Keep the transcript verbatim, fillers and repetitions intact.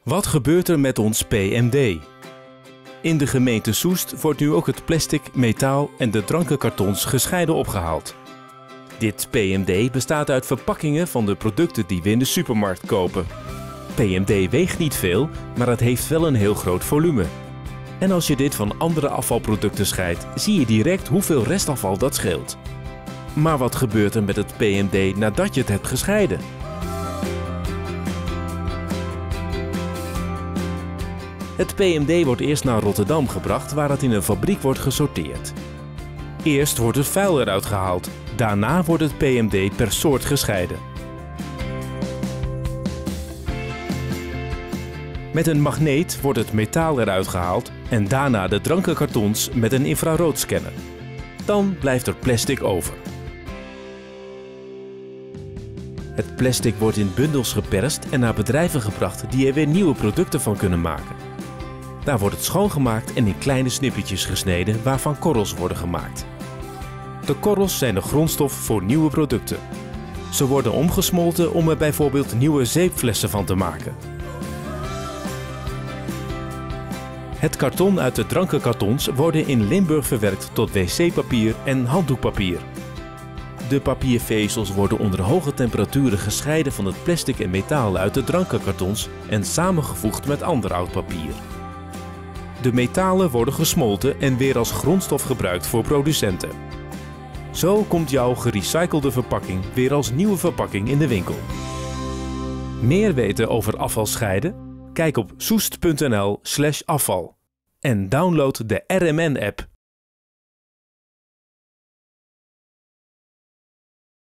Wat gebeurt er met ons P M D? In de gemeente Soest wordt nu ook het plastic, metaal en de drankenkartons gescheiden opgehaald. Dit P M D bestaat uit verpakkingen van de producten die we in de supermarkt kopen. P M D weegt niet veel, maar het heeft wel een heel groot volume. En als je dit van andere afvalproducten scheidt, zie je direct hoeveel restafval dat scheelt. Maar wat gebeurt er met het P M D nadat je het hebt gescheiden? Het P M D wordt eerst naar Rotterdam gebracht, waar het in een fabriek wordt gesorteerd. Eerst wordt het vuil eruit gehaald, daarna wordt het P M D per soort gescheiden. Met een magneet wordt het metaal eruit gehaald en daarna de drankenkartons met een infraroodscanner. Dan blijft er plastic over. Het plastic wordt in bundels geperst en naar bedrijven gebracht die er weer nieuwe producten van kunnen maken. Daar wordt het schoongemaakt en in kleine snippertjes gesneden waarvan korrels worden gemaakt. De korrels zijn de grondstof voor nieuwe producten. Ze worden omgesmolten om er bijvoorbeeld nieuwe zeepflessen van te maken. Het karton uit de drankenkartons worden in Limburg verwerkt tot wc-papier en handdoekpapier. De papiervezels worden onder hoge temperaturen gescheiden van het plastic en metaal uit de drankenkartons en samengevoegd met ander oud papier. De metalen worden gesmolten en weer als grondstof gebruikt voor producenten. Zo komt jouw gerecyclede verpakking weer als nieuwe verpakking in de winkel. Meer weten over afval scheiden? Kijk op soest punt n l slash afval en download de R M N app.